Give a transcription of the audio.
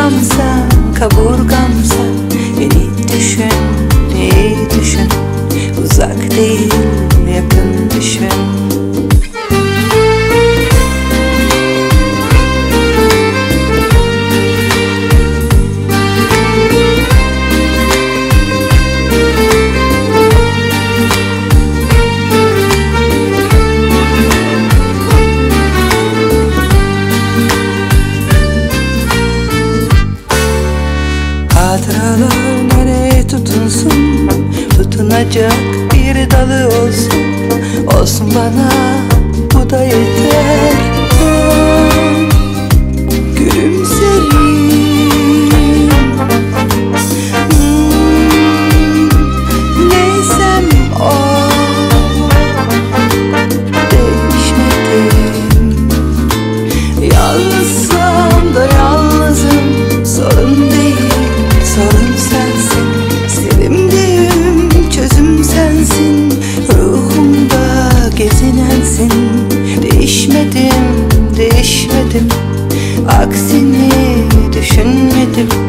Omurgamsan, kaburgamsan, beni düşün, iyi düşün. Uzak değil, yakın düşün. Hatıralar nereye tutunsun? Tutunacak bir dalı olsun. Olsun bana, bu da yeter. Gülümserim. Neysem o, değişmedim. Yalnızsam da yalnızım, sorun değil. Sorun sensin, sevimdiyim, çözüm sensin. Ruhumda gezinensin. Değişmedim, değişmedim. Aksini düşünmedim.